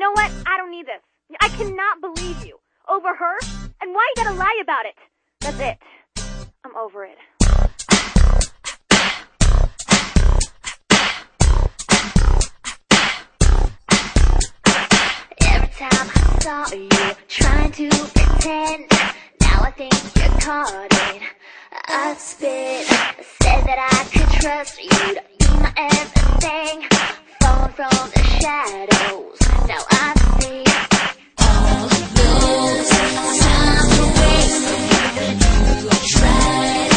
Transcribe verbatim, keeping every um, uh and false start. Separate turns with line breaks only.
know what? I don't need this. I cannot believe you. Over her? And why you gotta lie about it? That's it. I'm over it.
Every time I saw you trying to pretend, now I think you're caught in a spin. Said that I could trust you to be my everything. Falling from the shadows, now I see all those times you wasted. You tried